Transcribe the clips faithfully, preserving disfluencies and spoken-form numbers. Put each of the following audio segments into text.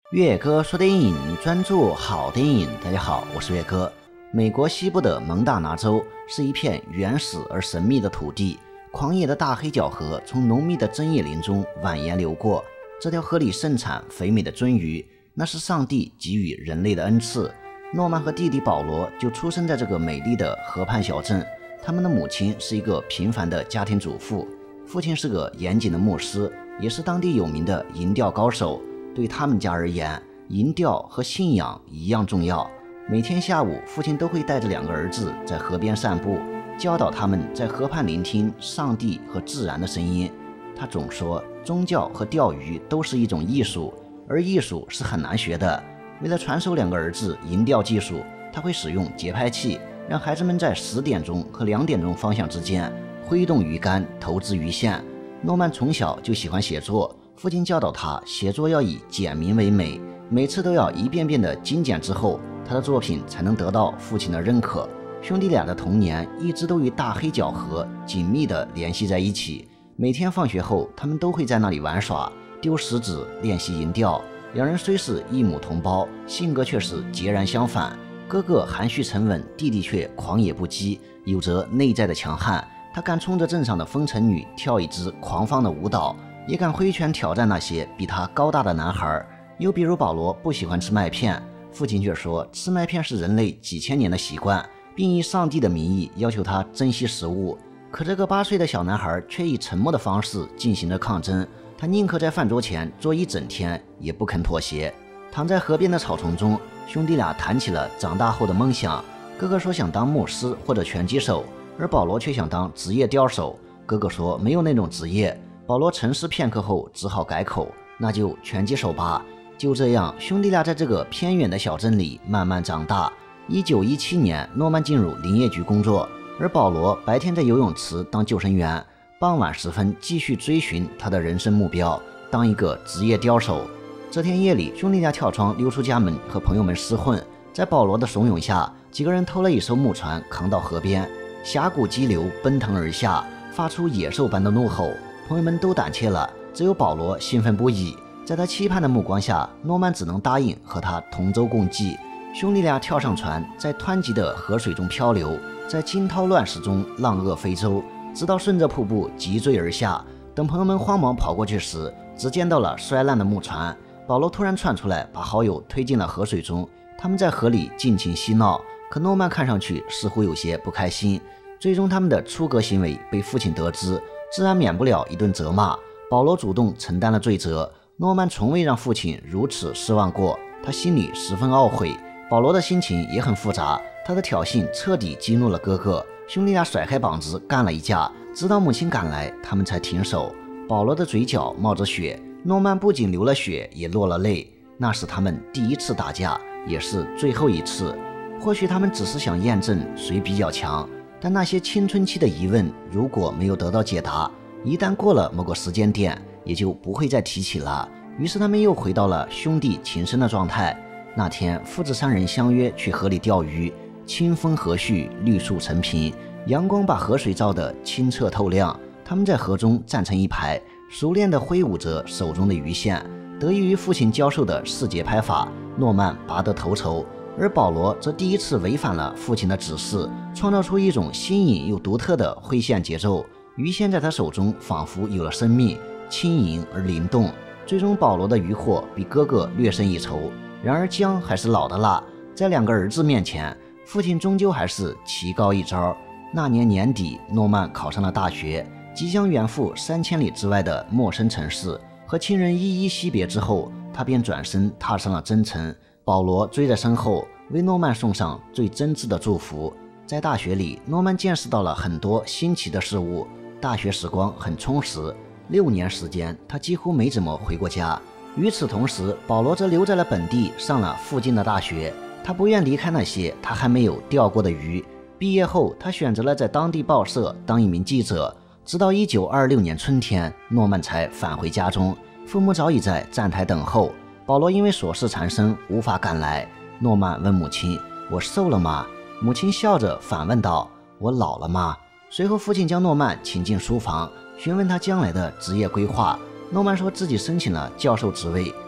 越野哥说电影，专注好电影。大家好，我是越哥。美国西部的蒙大拿州是一片原始而神秘的土地，狂野的大黑角河从浓密的针叶林中蜿蜒流过。这条河里盛产肥美的鳟鱼，那是上帝给予人类的恩赐。诺曼和弟弟保罗就出生在这个美丽的河畔小镇。他们的母亲是一个平凡的家庭主妇，父亲是个严谨的牧师，也是当地有名的银钓高手。对他们家而言，银钓和信仰一样重要。每天下午，父亲都会带着两个儿子在河边散步，教导他们在河畔聆听上帝和自然的声音。他总说，宗教和钓鱼都是一种艺术，而艺术是很难学的。为了传授两个儿子银钓技术，他会使用节拍器，让孩子们在十点钟和两点钟方向之间挥动鱼竿，投掷鱼线。诺曼从小就喜欢写作，父亲教导他写作要以简明为美，每次都要一遍遍的精简之后，他的作品才能得到父亲的认可。兄弟俩的童年一直都与大黑角河紧密地联系在一起，每天放学后，他们都会在那里玩耍、丢石子、练习银钓。两人虽是异母同胞，性格却是截然相反。哥哥含蓄沉稳，弟弟却狂野不羁，有着内在的强悍。他敢冲着镇上的风尘女跳一支狂放的舞蹈，也敢挥拳挑战那些比他高大的男孩。又比如保罗不喜欢吃麦片，父亲却说吃麦片是人类几千年的习惯，并以上帝的名义要求他珍惜食物。可这个八岁的小男孩却以沉默的方式进行着抗争，他宁可在饭桌前坐一整天，也不肯妥协。躺在河边的草丛中，兄弟俩谈起了长大后的梦想。哥哥说想当牧师或者拳击手，而保罗却想当职业钓手。哥哥说没有那种职业，保罗沉思片刻后只好改口，那就拳击手吧。就这样，兄弟俩在这个偏远的小镇里慢慢长大。一九一七年，诺曼进入林业局工作，而保罗白天在游泳池当救生员，傍晚时分继续追寻他的人生目标，当一个职业钓手。这天夜里，兄弟俩跳窗溜出家门，和朋友们厮混。在保罗的怂恿下，几个人偷了一艘木船，扛到河边，峡谷激流奔腾而下，发出野兽般的怒吼。朋友们都胆怯了，只有保罗兴奋不已。在他期盼的目光下，诺曼只能答应和他同舟共济。兄弟俩跳上船，在湍急的河水中漂流，在惊涛乱石中浪遏飞舟，直到顺着瀑布急坠而下。等朋友们慌忙跑过去时，只见到了摔烂的木船。保罗突然窜出来，把好友推进了河水中。他们在河里尽情嬉闹，可诺曼看上去似乎有些不开心。最终他们的出格行为被父亲得知，自然免不了一顿责骂。保罗主动承担了罪责。诺曼从未让父亲如此失望过，他心里十分懊悔。保罗的心情也很复杂，他的挑衅彻底激怒了哥哥，兄弟俩甩开膀子干了一架，直到母亲赶来，他们才停手。保罗的嘴角冒着血，诺曼不仅流了血，也落了泪。那是他们第一次打架，也是最后一次。或许他们只是想验证谁比较强，但那些青春期的疑问如果没有得到解答，一旦过了某个时间点，也就不会再提起了。于是他们又回到了兄弟情深的状态。那天父子三人相约去河里钓鱼，清风和煦，绿树成平，阳光把河水照得清澈透亮。他们在河中站成一排，熟练地挥舞着手中的鱼线。得益于父亲教授的四节拍法，诺曼拔得头筹，而保罗则第一次违反了父亲的指示，创造出一种新颖又独特的挥线节奏。鱼线在他手中仿佛有了生命，轻盈而灵动。最终保罗的渔获比哥哥略胜一筹。然而姜还是老的辣，在两个儿子面前，父亲终究还是棋高一招。那年年底，诺曼考上了大学，即将远赴三千里之外的陌生城市。和亲人依依惜别之后，他便转身踏上了征程。保罗追在身后，为诺曼送上最真挚的祝福。在大学里，诺曼见识到了很多新奇的事物，大学时光很充实。六年时间，他几乎没怎么回过家。与此同时，保罗则留在了本地，上了附近的大学。他不愿离开那些他还没有钓过的鱼。毕业后，他选择了在当地报社当一名记者。直到一九二六年春天，诺曼才返回家中，父母早已在站台等候。保罗因为琐事缠身，无法赶来。诺曼问母亲：“我瘦了吗？”母亲笑着反问道：“我老了吗？”随后，父亲将诺曼请进书房，询问他将来的职业规划。诺曼说自己申请了教授职位，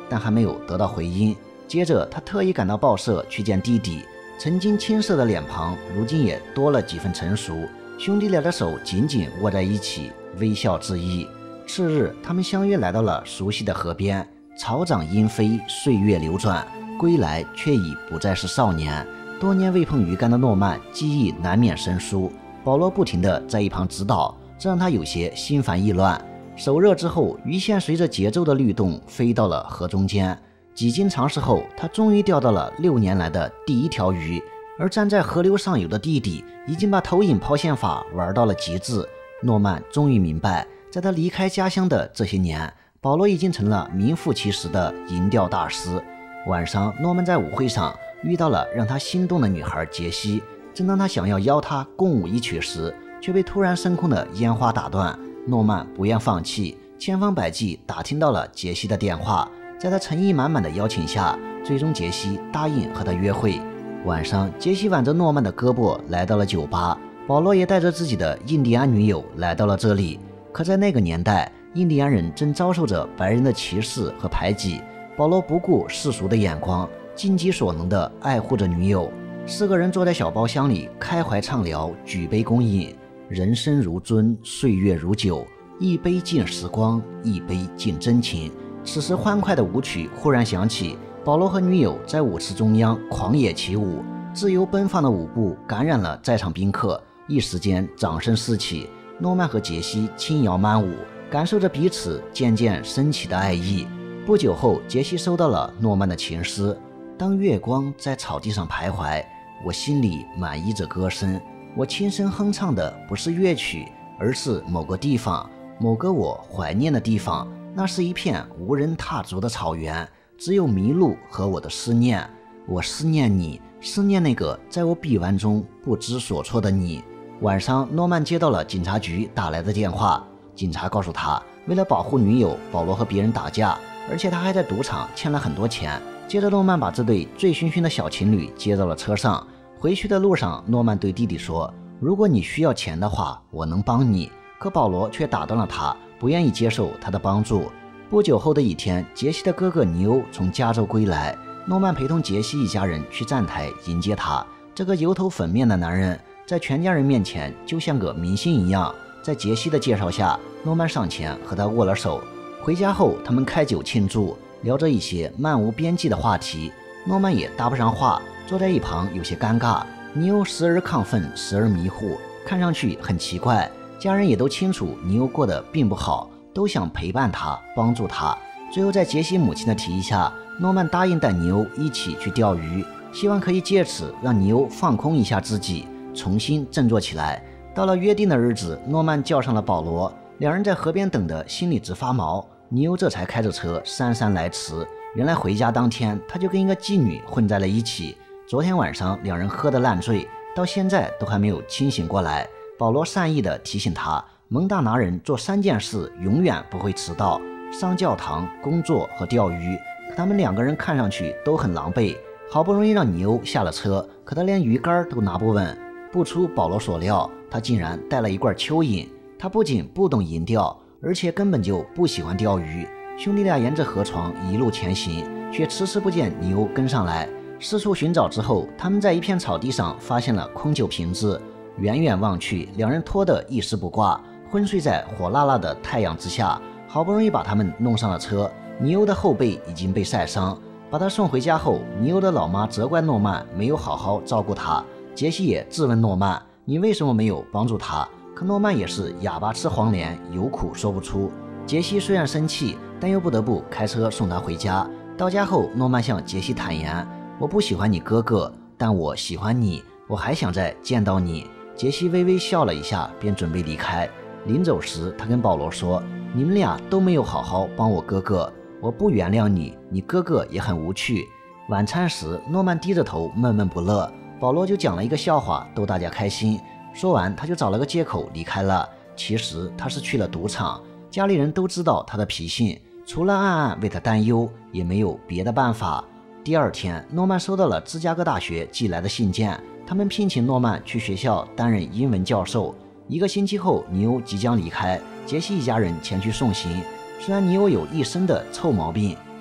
但还没有得到回音。接着他特意赶到报社去见弟弟，曾经青涩的脸庞如今也多了几分成熟，兄弟俩的手紧紧握在一起，微笑致意。次日他们相约来到了熟悉的河边，草长莺飞，岁月流转，归来却已不再是少年。多年未碰鱼竿的诺曼记忆难免生疏，保罗不停地在一旁指导，这让他有些心烦意乱。手热之后，鱼线随着节奏的律动飞到了河中间。几经尝试后，他终于钓到了六年来的第一条鱼。而站在河流上游的弟弟已经把投影抛线法玩到了极致。诺曼终于明白，在他离开家乡的这些年，保罗已经成了名副其实的银钓大师。晚上，诺曼在舞会上遇到了让他心动的女孩杰西。正当他想要邀她共舞一曲时，却被突然升空的烟花打断。诺曼不愿放弃，千方百计打听到了杰西的电话。在他诚意满满的邀请下，最终杰西答应和他约会。晚上，杰西挽着诺曼的胳膊来到了酒吧，保罗也带着自己的印第安女友来到了这里。可在那个年代，印第安人正遭受着白人的歧视和排挤。保罗不顾世俗的眼光，尽己所能地爱护着女友。四个人坐在小包厢里开怀畅聊，举杯共饮。人生如樽，岁月如酒，一杯敬时光，一杯敬真情。此时欢快的舞曲忽然响起，保罗和女友在舞池中央狂野起舞，自由奔放的舞步感染了在场宾客，一时间掌声四起。诺曼和杰西轻摇慢舞，感受着彼此渐渐升起的爱意。不久后，杰西收到了诺曼的情诗：当月光在草地上徘徊，我心里满溢着歌声。我轻声哼唱的不是乐曲，而是某个地方，某个我怀念的地方。那是一片无人踏足的草原，只有麋鹿和我的思念。我思念你，思念那个在我臂弯中不知所措的你。晚上，诺曼接到了警察局打来的电话，警察告诉他，为了保护女友，保罗和别人打架，而且他还在赌场欠了很多钱。接着，诺曼把这对醉醺醺的小情侣接到了车上。回去的路上，诺曼对弟弟说，如果你需要钱的话，我能帮你。可保罗却打断了他，不愿意接受他的帮助。不久后的一天，杰西的哥哥尼欧从加州归来，诺曼陪同杰西一家人去站台迎接他。这个油头粉面的男人在全家人面前就像个明星一样。在杰西的介绍下，诺曼上前和他握了手。回家后，他们开酒庆祝，聊着一些漫无边际的话题。诺曼也搭不上话，坐在一旁有些尴尬。尼欧时而亢奋，时而迷糊，看上去很奇怪。家人也都清楚尼欧过得并不好，都想陪伴他，帮助他。最后在杰西母亲的提议下，诺曼答应带尼欧一起去钓鱼，希望可以借此让尼欧放空一下自己，重新振作起来。到了约定的日子，诺曼叫上了保罗，两人在河边等得心里直发毛。尼欧这才开着车姗姗来迟。原来回家当天，他就跟一个妓女混在了一起。昨天晚上两人喝得烂醉，到现在都还没有清醒过来。保罗善意地提醒他，蒙大拿人做三件事永远不会迟到：上教堂、工作和钓鱼。可他们两个人看上去都很狼狈，好不容易让尼欧下了车，可他连鱼竿都拿不稳。不出保罗所料，他竟然带了一罐蚯蚓。他不仅不懂银钓，而且根本就不喜欢钓鱼。兄弟俩沿着河床一路前行，却迟迟不见尼欧跟上来。四处寻找之后，他们在一片草地上发现了空酒瓶子。远远望去，两人脱得一丝不挂，昏睡在火辣辣的太阳之下。好不容易把他们弄上了车，尼欧的后背已经被晒伤。把他送回家后，尼欧的老妈责怪诺曼没有好好照顾他。杰西也质问诺曼，你为什么没有帮助他？可诺曼也是哑巴吃黄连，有苦说不出。杰西虽然生气，但又不得不开车送他回家。到家后，诺曼向杰西坦言，我不喜欢你哥哥，但我喜欢你，我还想再见到你。杰西微微笑了一下，便准备离开。临走时，他跟保罗说，你们俩都没有好好帮我哥哥，我不原谅你，你哥哥也很无趣。晚餐时，诺曼低着头闷闷不乐，保罗就讲了一个笑话逗大家开心。说完，他就找了个借口离开了。其实他是去了赌场，家里人都知道他的脾性，除了暗暗为他担忧，也没有别的办法。第二天，诺曼收到了芝加哥大学寄来的信件，他们聘请诺曼去学校担任英文教授。一个星期后，尼欧即将离开，杰西一家人前去送行。虽然尼欧有一身的臭毛病，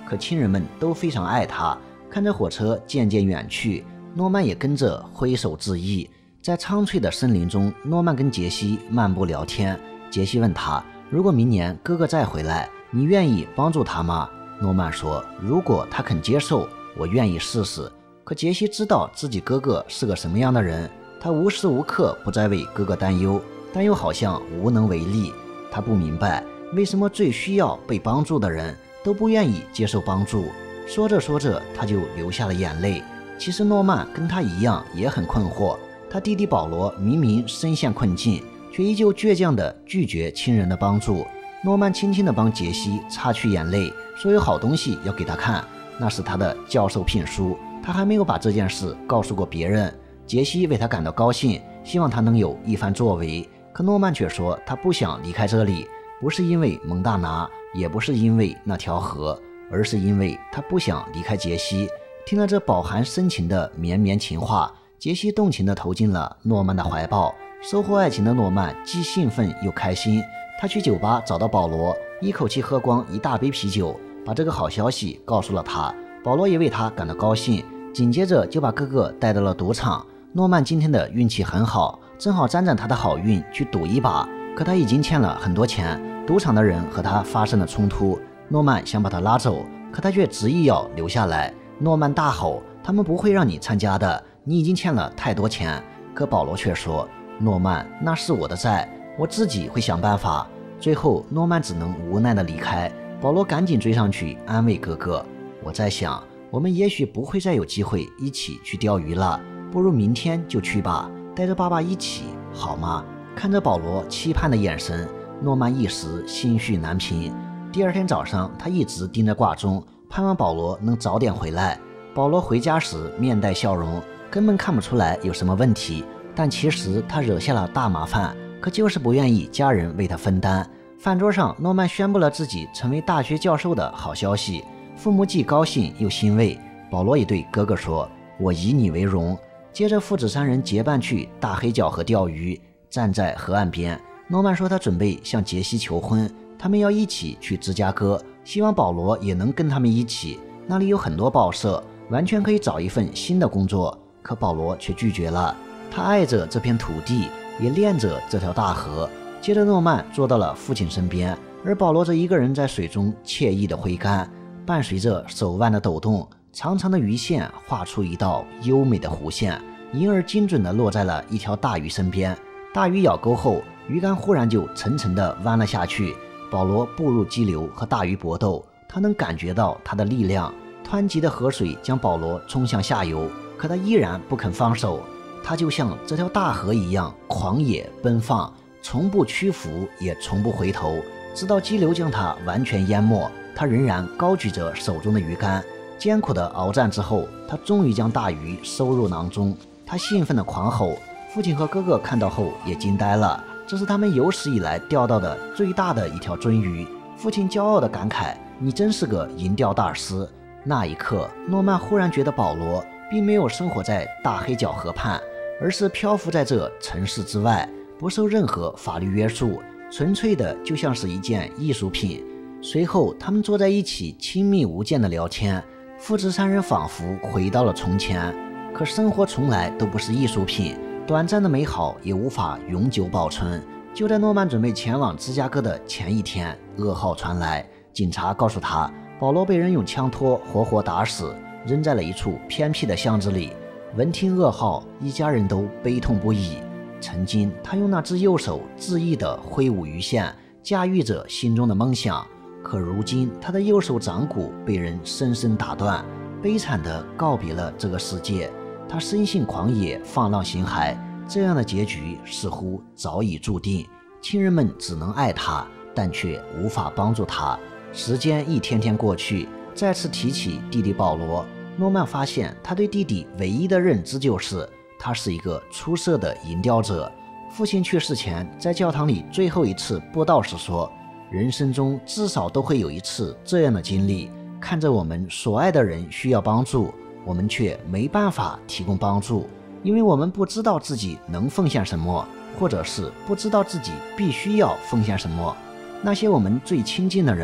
可亲人们都非常爱他。看着火车渐渐远去，诺曼也跟着挥手致意。在苍翠的森林中，诺曼跟杰西漫步聊天。杰西问他，如果明年哥哥再回来，你愿意帮助他吗？诺曼说，如果他肯接受，我愿意试试。可杰西知道自己哥哥是个什么样的人，他无时无刻不在为哥哥担忧，但又好像无能为力。他不明白为什么最需要被帮助的人都不愿意接受帮助。说着说着，他就流下了眼泪。其实诺曼跟他一样也很困惑，他弟弟保罗明明身陷困境，却依旧倔强地拒绝亲人的帮助。诺曼轻轻地帮杰西擦去眼泪，说有好东西要给他看，那是他的教授聘书，他还没有把这件事告诉过别人。杰西为他感到高兴，希望他能有一番作为。可诺曼却说他不想离开这里，不是因为蒙大拿，也不是因为那条河，而是因为他不想离开杰西。听了这饱含深情的绵绵情话，杰西动情地投进了诺曼的怀抱。收获爱情的诺曼既兴奋又开心，他去酒吧找到保罗，一口气喝光一大杯啤酒，把这个好消息告诉了他。保罗也为他感到高兴，紧接着就把哥哥带到了赌场。诺曼今天的运气很好，正好沾沾他的好运去赌一把，可他已经欠了很多钱，赌场的人和他发生了冲突。诺曼想把他拉走，可他却执意要留下来。诺曼大吼，他们不会让你参加的，你已经欠了太多钱。可保罗却说，诺曼，那是我的债，我自己会想办法。最后诺曼只能无奈地离开。保罗赶紧追上去安慰哥哥，我在想，我们也许不会再有机会一起去钓鱼了，不如明天就去吧，带着爸爸一起好吗？看着保罗期盼的眼神，诺曼一时心绪难平。第二天早上，他一直盯着挂钟，盼望保罗能早点回来。保罗回家时面带笑容，根本看不出来有什么问题，但其实他惹下了大麻烦，可就是不愿意家人为他分担。饭桌上，诺曼宣布了自己成为大学教授的好消息，父母既高兴又欣慰。保罗也对哥哥说，我以你为荣。接着父子三人结伴去大黑角河钓鱼。站在河岸边，诺曼说他准备向杰西求婚，他们要一起去芝加哥，希望保罗也能跟他们一起，那里有很多报社，完全可以找一份新的工作。可保罗却拒绝了，他爱着这片土地，也恋着这条大河。接着诺曼坐到了父亲身边，而保罗则一个人在水中惬意地挥竿，伴随着手腕的抖动，长长的鱼线画出一道优美的弧线，因而精准地落在了一条大鱼身边。大鱼咬钩后，鱼竿忽然就沉沉地弯了下去。保罗步入激流和大鱼搏斗，他能感觉到它的力量。湍急的河水将保罗冲向下游，可他依然不肯放手。他就像这条大河一样狂野奔放，从不屈服，也从不回头，直到激流将他完全淹没，他仍然高举着手中的鱼竿。艰苦的鏖战之后，他终于将大鱼收入囊中。他兴奋地狂吼，父亲和哥哥看到后也惊呆了，这是他们有史以来钓到的最大的一条鳟鱼。父亲骄傲地感慨，你真是个银钓大师。那一刻，诺曼忽然觉得保罗并没有生活在大黑角河畔，而是漂浮在这城市之外，不受任何法律约束，纯粹的就像是一件艺术品。随后他们坐在一起亲密无间的聊天，父子三人仿佛回到了从前。可生活从来都不是艺术品，短暂的美好也无法永久保存。就在诺曼准备前往芝加哥的前一天，噩耗传来，警察告诉他，保罗被人用枪托活活打死，扔在了一处偏僻的巷子里。闻听噩耗，一家人都悲痛不已。曾经他用那只右手恣意地挥舞鱼线，驾驭着心中的梦想，可如今他的右手掌骨被人深深打断，悲惨地告别了这个世界。他生性狂野，放浪形骸，这样的结局似乎早已注定。亲人们只能爱他，但却无法帮助他。时间一天天过去，再次提起弟弟保罗，诺曼发现他对弟弟唯一的认知就是他是一个出色的银钓者。父亲去世前，在教堂里最后一次布道时说，人生中至少都会有一次这样的经历，看着我们所爱的人需要帮助，我们却没办法提供帮助，因为我们不知道自己能奉献什么，或者是不知道自己必须要奉献什么。那些我们最亲近的人，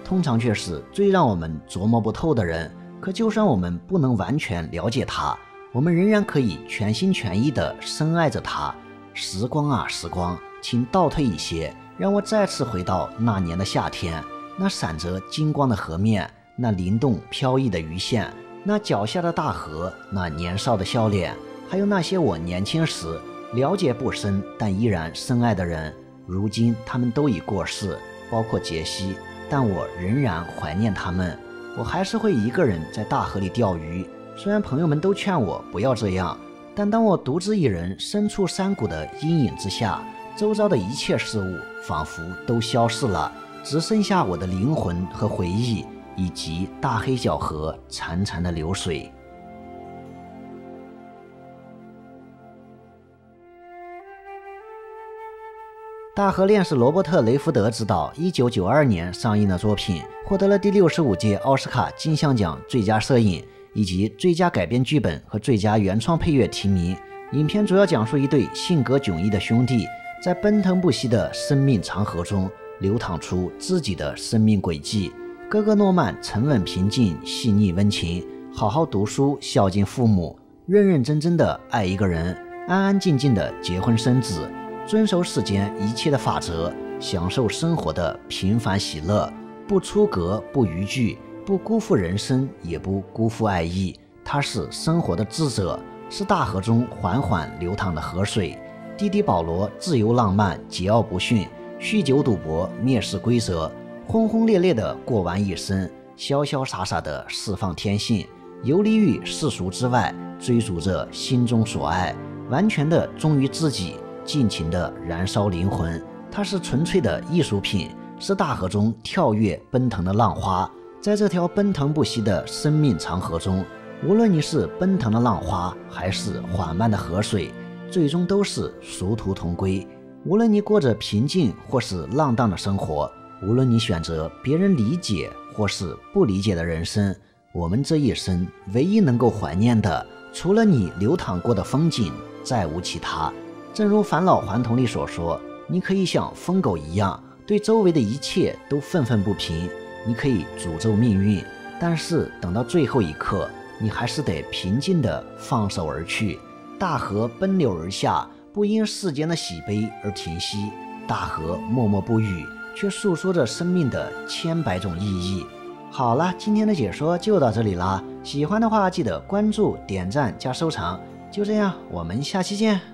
通常却是最让我们琢磨不透的人。可就算我们不能完全了解他，我们仍然可以全心全意地深爱着他。时光啊时光，请倒退一些，让我再次回到那年的夏天，那闪着金光的河面，那灵动飘逸的鱼线，那脚下的大河，那年少的笑脸，还有那些我年轻时了解不深但依然深爱的人。如今他们都已过世，包括杰西，但我仍然怀念他们。我还是会一个人在大河里钓鱼，虽然朋友们都劝我不要这样，但当我独自一人身处山谷的阴影之下，周遭的一切事物仿佛都消失了，只剩下我的灵魂和回忆，以及大黑角河潺潺的流水。大河恋是罗伯特·雷福德执导，一九九二年上映的作品，获得了第六十五届奥斯卡金像奖最佳摄影以及最佳改编剧本和最佳原创配乐提名。影片主要讲述一对性格迥异的兄弟，在奔腾不息的生命长河中流淌出自己的生命轨迹。哥哥诺曼沉稳平静，细腻温情，好好读书，孝敬父母，认认真真的爱一个人，安安静静的结婚生子，遵守世间一切的法则，享受生活的平凡喜乐，不出格，不逾矩，不辜负人生，也不辜负爱意。他是生活的智者，是大河中缓缓流淌的河水。弟弟保罗自由浪漫，桀骜不驯，酗酒赌博，蔑视规则，轰轰烈烈地过完一生，潇潇洒洒地释放天性，游离于世俗之外，追逐着心中所爱，完全地忠于自己，尽情地燃烧灵魂。它是纯粹的艺术品，是大河中跳跃奔腾的浪花。在这条奔腾不息的生命长河中，无论你是奔腾的浪花，还是缓慢的河水，最终都是殊途同归。无论你过着平静或是浪荡的生活，无论你选择别人理解或是不理解的人生，我们这一生唯一能够怀念的，除了你流淌过的风景，再无其他。正如返老还童里所说，你可以像疯狗一样对周围的一切都愤愤不平，你可以诅咒命运，但是等到最后一刻，你还是得平静地放手而去。大河奔流而下，不因世间的喜悲而停息，大河默默不语，却诉说着生命的千百种意义。好了，今天的解说就到这里啦，喜欢的话记得关注、点赞加收藏。就这样，我们下期见。